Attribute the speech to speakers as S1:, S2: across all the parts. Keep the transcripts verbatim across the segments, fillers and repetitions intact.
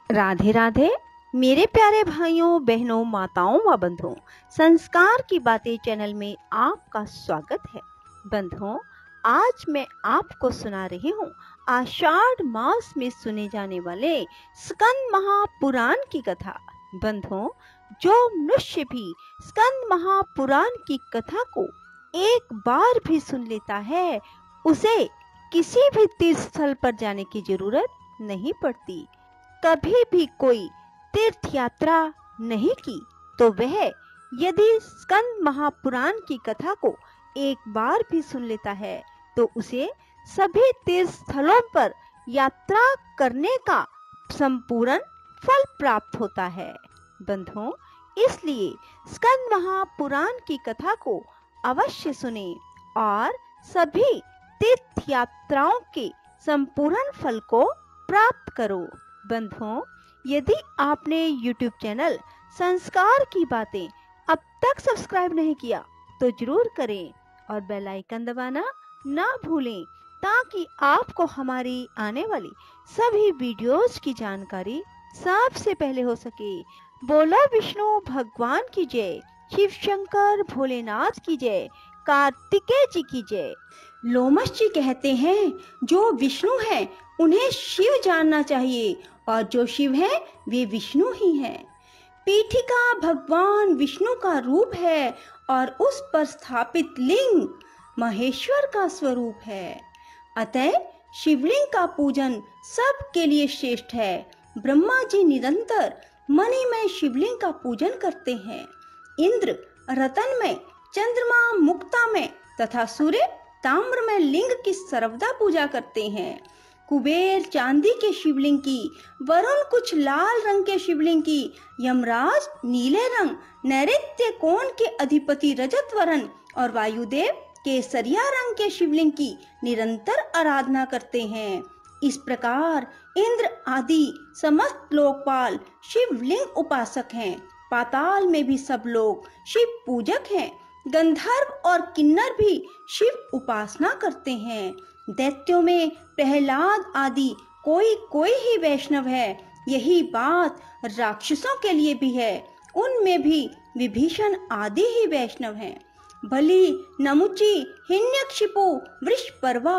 S1: राधे राधे मेरे प्यारे भाइयों बहनों माताओं व बंधुओं, संस्कार की बातें चैनल में आपका स्वागत है। बंधुओं, आज मैं आपको सुना रही हूँ आषाढ़ मास में सुने जाने वाले स्कंद महापुराण की कथा। बंधुओं, जो मनुष्य भी स्कंद महापुराण की कथा को एक बार भी सुन लेता है, उसे किसी भी तीर्थ स्थल पर जाने की जरूरत नहीं पड़ती। कभी भी कोई तीर्थ यात्रा नहीं की तो वह यदि स्कंद महापुराण की कथा को एक बार भी सुन लेता है तो उसे सभी तीर्थ स्थलों पर यात्रा करने का संपूर्ण फल प्राप्त होता है। बंधुओं, इसलिए स्कंद महापुराण की कथा को अवश्य सुने और सभी तीर्थ यात्राओं के संपूर्ण फल को प्राप्त करो। बंधुओं, यदि आपने यूट्यूब चैनल संस्कार की बातें अब तक सब्सक्राइब नहीं किया तो जरूर करें और बेल आइकन दबाना ना भूलें ताकि आपको हमारी आने वाली सभी वीडियोस की जानकारी सबसे पहले हो सके। बोलो विष्णु भगवान की जय, शिव शंकर भोलेनाथ की जय, कार्तिकेय जी की जय। लोमश जी कहते हैं, जो विष्णु है उन्हें शिव जानना चाहिए और जो शिव है वे विष्णु ही हैं। पीठिका भगवान विष्णु का रूप है और उस पर स्थापित लिंग महेश्वर का स्वरूप है। अतः शिवलिंग का पूजन सबके लिए श्रेष्ठ है। ब्रह्मा जी निरंतर मणिमय शिवलिंग का पूजन करते हैं। इंद्र रतनमय, चंद्रमा मुक्तामय तथा सूर्य ताम्रमय लिंग की सर्वदा पूजा करते हैं। कुबेर चांदी के शिवलिंग की, वरुण कुछ लाल रंग के शिवलिंग की, यमराज नीले रंग, नैऋत्य कोण के अधिपति रजत वरण और वायुदेव केसरिया रंग के शिवलिंग की निरंतर आराधना करते हैं। इस प्रकार इंद्र आदि समस्त लोकपाल शिवलिंग उपासक हैं। पाताल में भी सब लोग शिव पूजक हैं। गंधर्व और किन्नर भी शिव उपासना करते हैं। दैत्यों में प्रहलाद आदि कोई कोई ही वैष्णव है। यही बात राक्षसों के लिए भी है, उनमें भी विभीषण आदि ही वैष्णव हैं। बलि, नमुची, हिरण्यकशिपु, वृषपर्वा,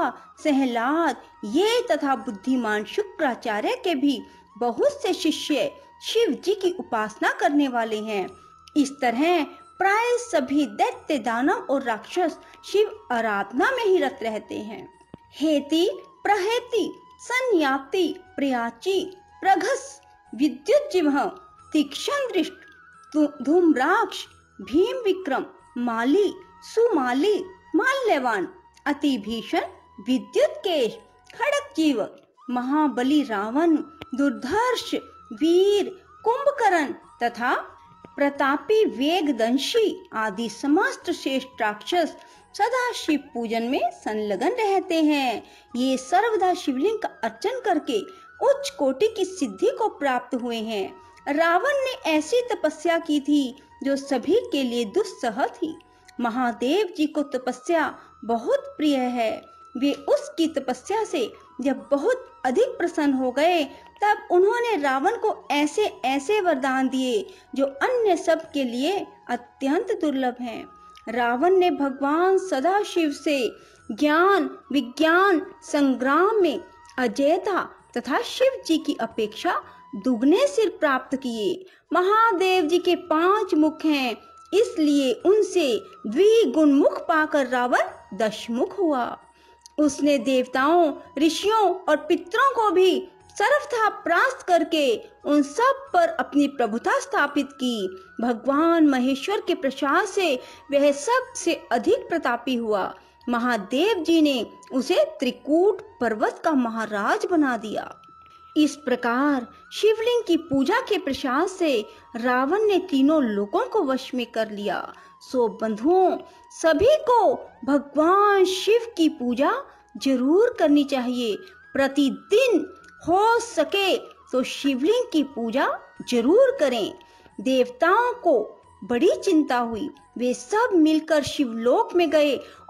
S1: सहलाद ये तथा बुद्धिमान शुक्राचार्य के भी बहुत से शिष्य शिव जी की उपासना करने वाले हैं। इस तरह प्राय सभी दैत्य, दानव और राक्षस शिव आराधना में ही रत रहते हैं। हेति, प्रहेति, संयाति, प्रयाची, प्रघस, विद्युत जिह्व, तीक्ष्ण दृष्ट, धूम्राक्ष, भीम विक्रम, माली, सुमाली, माल्यवान, अति भीषण, विद्युत केश, खड़क जीव, महाबली रावण, दुर्धर्ष, वीर, कुंभकर्ण तथा प्रतापी वेगदंशी आदि समस्त श्रेष्ठ राक्षस सदा शिव पूजन में संलग्न रहते हैं। ये सर्वदा शिवलिंग का अर्चन करके उच्च कोटि की सिद्धि को प्राप्त हुए हैं। रावण ने ऐसी तपस्या की थी जो सभी के लिए दुस्सह थी। महादेव जी को तपस्या बहुत प्रिय है। वे उसकी तपस्या से जब बहुत अधिक प्रसन्न हो गए तब उन्होंने रावण को ऐसे ऐसे वरदान दिए जो अन्य सब के लिए अत्यंत दुर्लभ हैं। रावण ने भगवान सदाशिव से ज्ञान, विज्ञान, संग्राम में अजेयता तथा शिव जी की अपेक्षा दुगने सिर प्राप्त किए। महादेव जी के पांच मुख हैं, इसलिए उनसे द्विगुण मुख पाकर रावण दशमुख हुआ। उसने देवताओं, ऋषियों और पितरों को भी सर्वथा परास्त करके उन सब पर अपनी प्रभुता स्थापित की। भगवान महेश्वर के प्रसाद से वह सबसे अधिक प्रतापी हुआ। महादेव जी ने उसे त्रिकूट पर्वत का महाराज बना दिया। इस प्रकार शिवलिंग की पूजा के प्रसाद से रावण ने तीनों लोकों को वश में कर लिया। सो बंधुओं, सभी को भगवान शिव की पूजा जरूर करनी चाहिए। प्रतिदिन हो सके तो शिवलिंग की पूजा जरूर करें। देवताओं को बड़ी चिंता हुई। वे सब मिलकर शिवलोक में गए और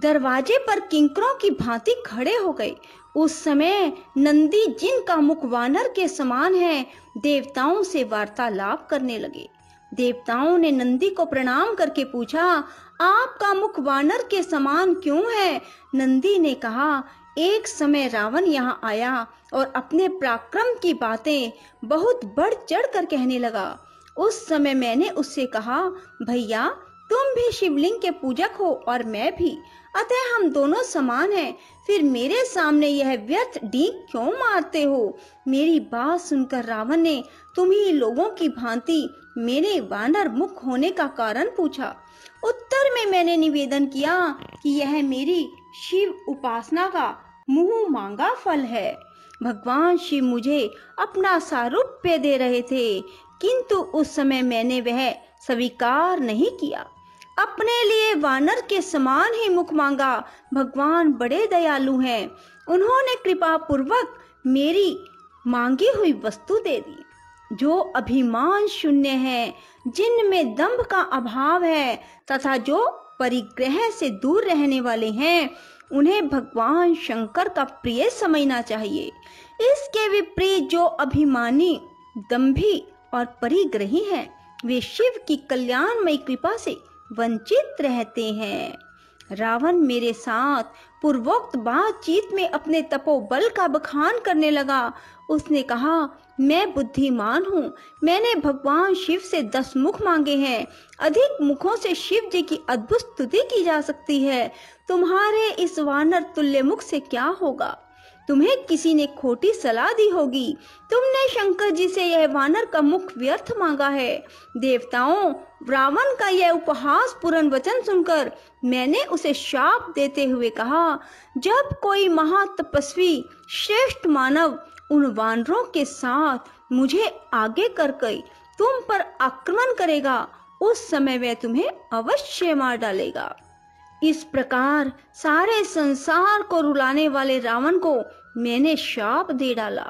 S1: दरवाजे पर किंकरों की भांति खड़े हो गए। उस समय नंदी, जिनका मुख वानर के समान है, देवताओं से वार्तालाप करने लगे। देवताओं ने नंदी को प्रणाम करके पूछा, आपका मुख वानर के समान क्यों है? नंदी ने कहा, एक समय रावण यहाँ आया और अपने पराक्रम की बातें बहुत बढ़ चढ़ कर कहने लगा। उस समय मैंने उससे कहा, भैया तुम भी शिवलिंग के पूजक हो और मैं भी, अतः हम दोनों समान हैं, फिर मेरे सामने यह व्यर्थ डींग क्यों मारते हो? मेरी बात सुनकर रावण ने तुम्ही लोगों की भांति मेरे वानर मुख होने का कारण पूछा। उत्तर में मैंने निवेदन किया कि यह मेरी शिव उपासना का मुंह मांगा फल है। भगवान शिव मुझे अपना सारूप्य दे रहे थे, किंतु उस समय मैंने वह स्वीकार नहीं किया। अपने लिए वानर के समान ही मुख मांगा। भगवान बड़े दयालु हैं, उन्होंने कृपा पूर्वक मेरी मांगी हुई वस्तु दे दी। जो अभिमान शून्य है, जिनमें दंभ का अभाव है तथा जो परिग्रह से दूर रहने वाले हैं, उन्हें भगवान शंकर का प्रिय समझना चाहिए। इसके विपरीत जो अभिमानी, दंभी और परिग्रही हैं, वे शिव की कल्याणमयी कृपा से वंचित रहते हैं। रावण मेरे साथ पूर्वोक्त बातचीत में अपने तपोबल का बखान करने लगा। उसने कहा, मैं बुद्धिमान हूँ, मैंने भगवान शिव से दस मुख मांगे हैं। अधिक मुखों से शिव जी की अद्भुत स्तुति की जा सकती है। तुम्हारे इस वानर तुल्य मुख से क्या होगा? तुम्हें किसी ने खोटी सलाह दी होगी। तुमने शंकर जी से यह वानर का मुख व्यर्थ मांगा है। देवताओं, रावण का यह उपहास पूर्ण वचन सुनकर मैंने उसे शाप देते हुए कहा, जब कोई महातपस्वी श्रेष्ठ मानव उन वानरों के साथ मुझे आगे करके तुम पर आक्रमण करेगा, उस समय वह तुम्हें अवश्य मार डालेगा। इस प्रकार सारे संसार को रुलाने वाले रावण को मैंने शाप दे डाला।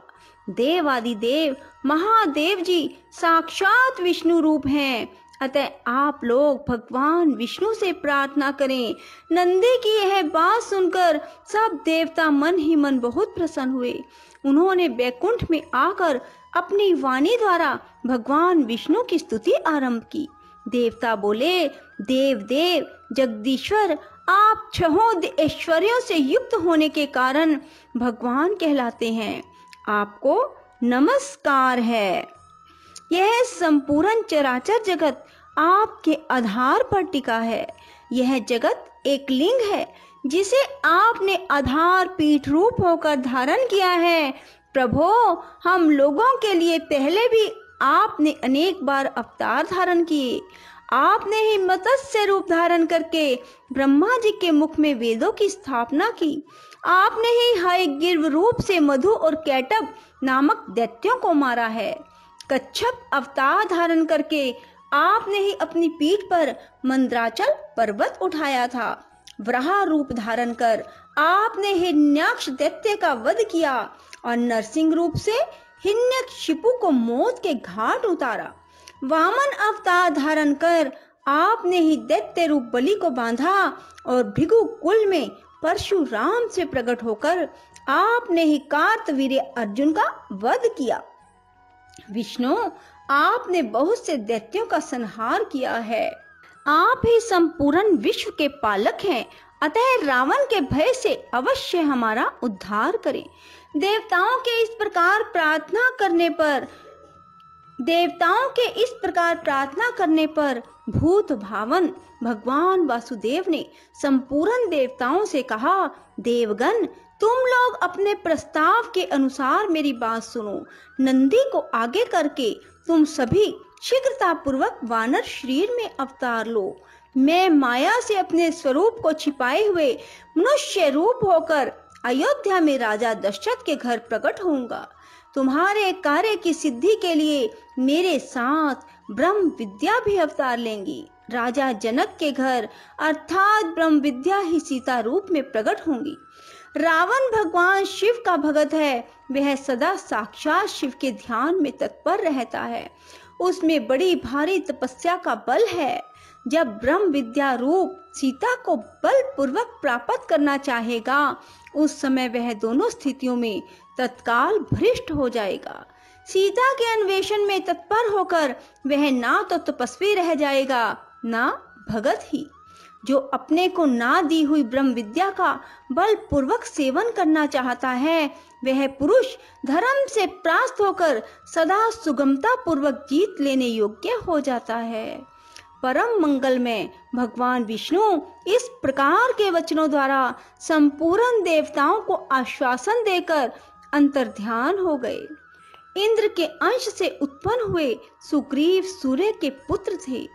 S1: देवादिदेव महादेव जी साक्षात विष्णु रूप हैं, अतः आप लोग भगवान विष्णु से प्रार्थना करें। नंदी की यह बात सुनकर सब देवता मन ही मन बहुत प्रसन्न हुए। उन्होंने बैकुंठ में आकर अपनी वाणी द्वारा भगवान विष्णु की स्तुति आरंभ की। देवता बोले, देव देव जगदीश्वर, आप छहों ऐश्वर्यों से युक्त होने के कारण भगवान कहलाते हैं। आपको नमस्कार है। यह संपूर्ण चराचर जगत आपके आधार पर टिका है। यह जगत एक लिंग है जिसे आपने आधार पीठ रूप होकर धारण किया है। प्रभो, हम लोगों के लिए पहले भी आपने अनेक बार अवतार धारण किए। आपने ही मत्स्य रूप धारण करके ब्रह्मा जी के मुख में वेदों की स्थापना की। आपने ही हयग्रीव रूप से मधु और कैटभ नामक दैत्यों को मारा है। कच्छप अवतार धारण करके आपने ही अपनी पीठ पर मंद्राचल पर्वत उठाया था। वराह रूप धारण कर आपने हिरण्याक्ष दैत्य का वध किया और नरसिंह रूप से हिरण्यकशिपु को मौत के घाट उतारा। वामन अवतार धारण कर आपने ही दैत्य रूप बलि को बांधा और भृगु कुल में परशुराम से प्रकट होकर आपने ही कार्तवीर्य अर्जुन का वध किया। विष्णु, आपने बहुत से दैत्यों का संहार किया है। आप ही संपूर्ण विश्व के पालक हैं, अतः रावण के भय से अवश्य हमारा उद्धार करें। देवताओं के इस प्रकार प्रार्थना करने पर देवताओं के इस प्रकार प्रार्थना करने पर भूत भावन भगवान वासुदेव ने संपूर्ण देवताओं से कहा, देवगण, तुम लोग अपने प्रस्ताव के अनुसार मेरी बात सुनो। नंदी को आगे करके तुम सभी शीघ्रता पूर्वक वानर शरीर में अवतार लो। मैं माया से अपने स्वरूप को छिपाए हुए मनुष्य रूप होकर अयोध्या में राजा दशरथ के घर प्रकट होऊंगा। तुम्हारे कार्य की सिद्धि के लिए मेरे साथ ब्रह्म विद्या भी अवतार लेंगी। राजा जनक के घर अर्थात ब्रह्म विद्या ही सीता रूप में प्रकट होंगी। रावण भगवान शिव का भगत है। वह सदा साक्षात शिव के ध्यान में तत्पर रहता है। उसमें बड़ी भारी तपस्या का बल है। जब ब्रह्म विद्या रूप सीता को बलपूर्वक प्राप्त करना चाहेगा, उस समय वह दोनों स्थितियों में तत्काल भ्रष्ट हो जाएगा। सीता के अन्वेषण में तत्पर होकर वह ना तो तपस्वी रह जाएगा, ना भगत ही। जो अपने को ना दी हुई ब्रह्म विद्या का बलपूर्वक सेवन करना चाहता है, वह पुरुष धर्म से परास्त होकर सदा सुगमता पूर्वक जीत लेने योग्य हो जाता है। परम मंगल में भगवान विष्णु इस प्रकार के वचनों द्वारा संपूर्ण देवताओं को आश्वासन देकर अंतर्ध्यान हो गए। इंद्र के अंश से उत्पन्न हुए सुग्रीव सूर्य के पुत्र थे।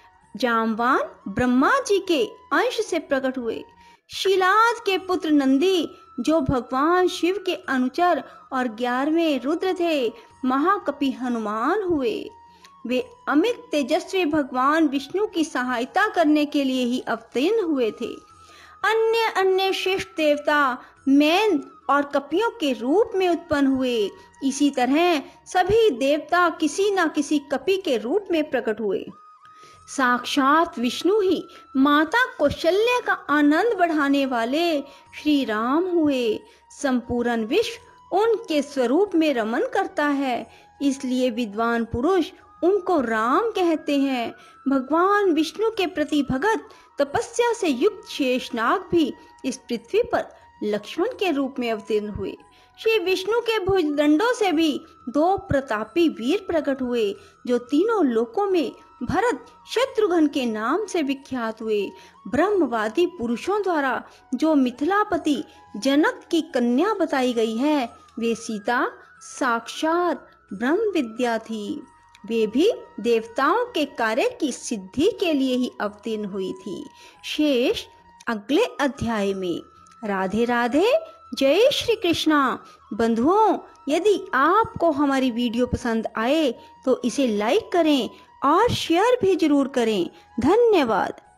S1: जामवान ब्रह्मा जी के अंश से प्रकट हुए। शीलाद के पुत्र नंदी, जो भगवान शिव के अनुचर और ग्यारहवें रुद्र थे, महाकपि हनुमान हुए। वे अमित तेजस्वी भगवान विष्णु की सहायता करने के लिए ही अवतीर्ण हुए थे। अन्य अन्य श्रेष्ठ देवता मैन और कपियों के रूप में उत्पन्न हुए। इसी तरह सभी देवता किसी न किसी कपि के रूप में प्रकट हुए। साक्षात विष्णु ही माता कौशल्या का आनंद बढ़ाने वाले श्री राम हुए। संपूर्ण विश्व उनके स्वरूप में रमन करता है, इसलिए विद्वान पुरुष उनको राम कहते हैं। भगवान विष्णु के प्रति भगत तपस्या से युक्त शेषनाग भी इस पृथ्वी पर लक्ष्मण के रूप में अवतीर्ण हुए। श्री विष्णु के भुजदंडों से भी दो प्रतापी वीर प्रकट हुए, जो तीनों लोकों में भरत शत्रुघ्न के नाम से विख्यात हुए। ब्रह्मवादी पुरुषों द्वारा जो मिथिलापति जनक की कन्या बताई गई है, वे सीता साक्षात ब्रह्म विद्या थी। वे भी देवताओं के कार्य की सिद्धि के लिए ही अवतीर्ण हुई थी। शेष अगले अध्याय में। राधे राधे, जय श्री कृष्णा। बंधुओं, यदि आपको हमारी वीडियो पसंद आए तो इसे लाइक करें और शेयर भी जरूर करें। धन्यवाद।